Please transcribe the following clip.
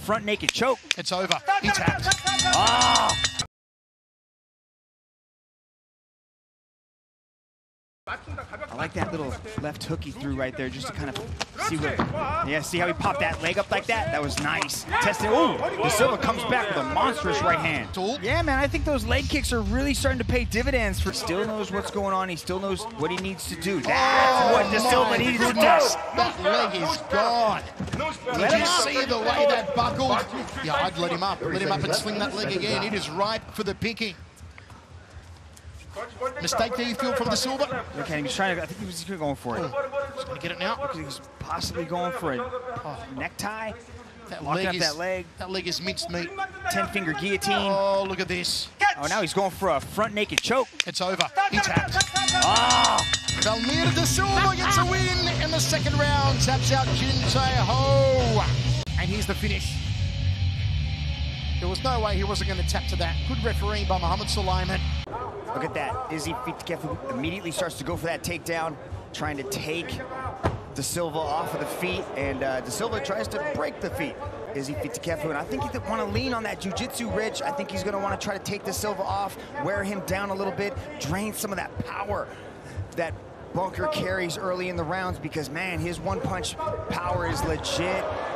front naked choke. It's over. He tapped. Oh. I like that little left hook he threw right there, just to kind of see what. Yeah, see how he popped that leg up like that? That was nice. Testing. Ooh, Da Silva comes back with a monstrous right hand. Yeah, man, I think those leg kicks are really starting to pay dividends. Still knows what's going on. He still knows what he needs to do. That's what Da Silva needs to do. That leg is gone. Did you see the way that buckled? Yeah, I'd let him up. Let him up and swing that leg again. It is ripe for the picking. Mistake there, you feel, from Da Silva? Okay, he's trying to. I think he was going for it. He's going to get it now. He was possibly going for a necktie. That leg is minced meat. 10-finger guillotine. Oh, look at this. Oh, now he's going for a front naked choke. It's over. He tapped. Oh. Valmir Da Silva gets a win in the second round. Taps out Jin Tae Ho. And here's the finish. There was no way he wasn't going to tap to that. Good refereeing by Muhammad Sulaiman. Look at that. Izzy Fitikefu immediately starts to go for that takedown, trying to take Da Silva off of the feet, and Da Silva tries to break the feet. Izzy Fitikefu, and I think he want to lean on that jiu-jitsu, Rich. I think he's going to want to try to take Da Silva off, wear him down a little bit, drain some of that power that Bunker carries early in the rounds, because, man, his one-punch power is legit.